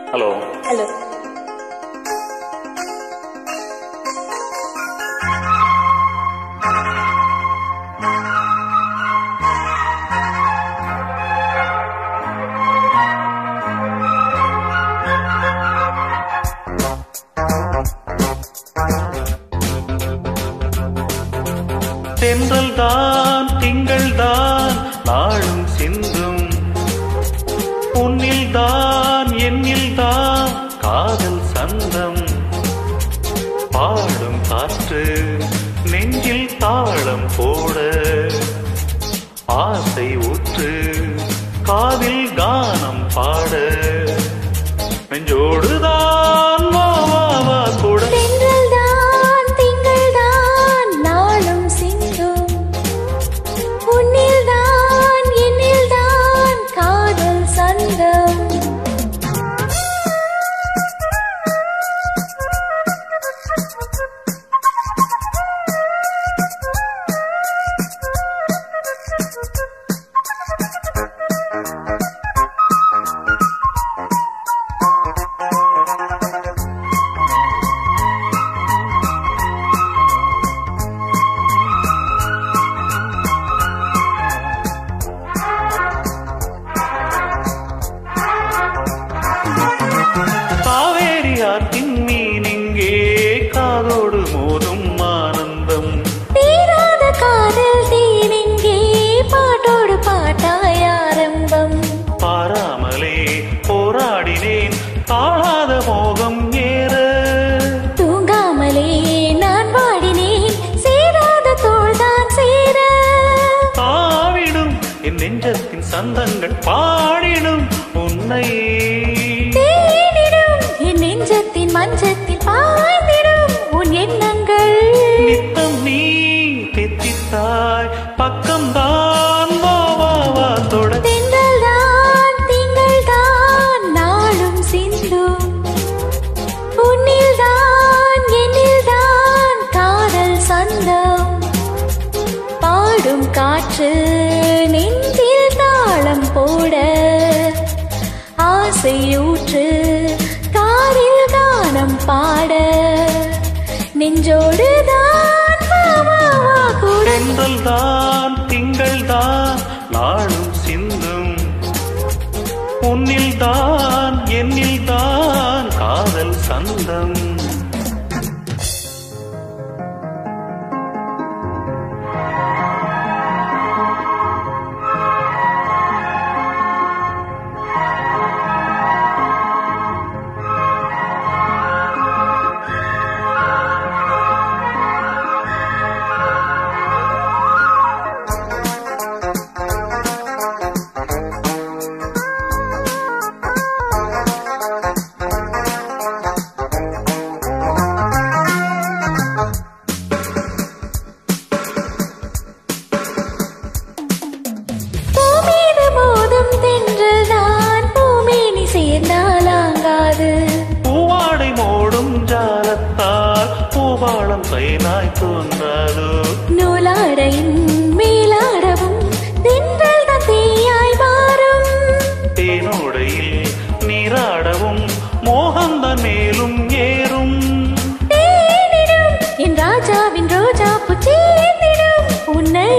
Hello. Hello. தென்றல் தான் திங்கள் தான் நாளும் சிந்தும் உன்னில் தான் என்னில் தான் காதல் சந்தம் பாடும் காற்று நெஞ்சில் தாளம் போட ஆசை ஊற்று காதில் கானம் பாட நெஞ்சோடுதான் வா வா வா கூட மீனிங்கே காதோடு மோதும் ஆனந்தம் தீராத காதல் தீனிங்கே பாட்டோடு பாட்டாய் ஆரம்பம் பாராமலே போராடினேன் தாழாத மோகம் ஏற தூங்காமலே நான் பாடினேன் சேராத தோள்தான் சேர தாவிடும் என் நெஞ்சத்தின் சந்தங்கள் பாடிடும் உன்னை நெஞ்சத்தின் மஞ்சத்தில் பாய்ந்திடும் உன் எண்ணங்கள் நித்தம் நீ தெத்தித்தாய் பக்கம்தான் வா வா வா தொட தென்றல் தான் திங்கள் தான் நாளும் சிந்தும் உன்னில் தான் என்னில் தான் காதல் சந்தம் பாடும் காற்று நெஞ்சில் தாளம் போட ஆசையூற்று காதில் கானம் பாட நெஞ்சோடு தான் தென்றல் தான் திங்கள் தான் நாளும் சிந்தும் உன்னில் தான் என்னில் தான் காதல் சந்தம் பூவாடை மோடும் ஜாலத்தால் பூபாளம் பயனாய் தோன்றாதோ நூலாடையின் மேலாடவும் தென்றல் தான் தீயாய் மாறும் தேனோடையில் நீராடவும் மோகந்தான் மேலும் ஏறும் என் ராஜாவின் ரோஜா பூச்சேர்ந்திடும் உன்னை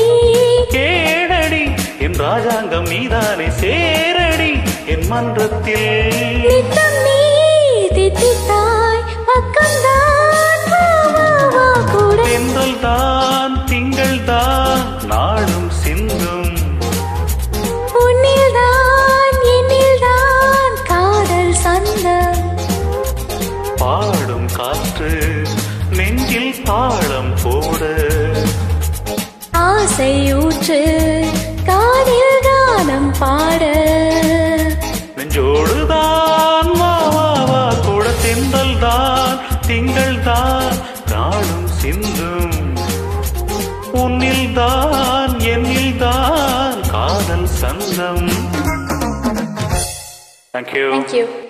கேடடி என் ராஜாங்கம் நீதானே சேரடி என் மன்றத்தில் நித்தம் நீ தித்தித்தாய் பக்கம்தான் வா வா வா கூட தென்றல் தான் திங்கள் தான் நாளும் சிந்தும் உன்னில் தான் என்னில் தான் காதல் சந்தம் பாடும் காற்று நெஞ்சில் தாளம் போட ஆசையூற்று காதில் கானம் பாட நெஞ்சோடுதான் வா வா வா கூட தென்றல் தான் திங்கள் தான் நாளும் சிந்தும் உன்னில் தான் என்னில் தான் காதல் சந்தம். Thank you. Thank you.